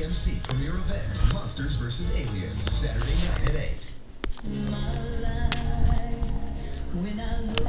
AMC premiere event, Monsters vs. Aliens, Saturday night at 8. My life, when I look